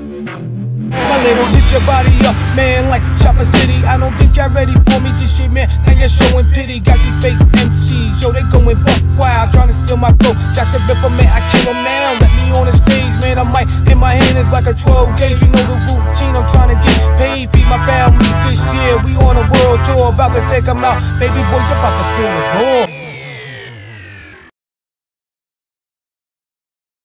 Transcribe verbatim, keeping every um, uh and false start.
My labels hit your body up, man, like Chopper City. I don't think y'all ready for me, this shit, man. Now you're showing pity. Got these fake M Cs, yo, they going buck wild, trying to steal my flow. Just to rip 'em, man, I kill 'em now. Let me on the stage, man, I might hit my hand is like a twelve gauge. You know the routine, I'm trying to get paid, feed my family this year. We on a world tour, about to take 'em out. Baby boy, you're about to feel it raw.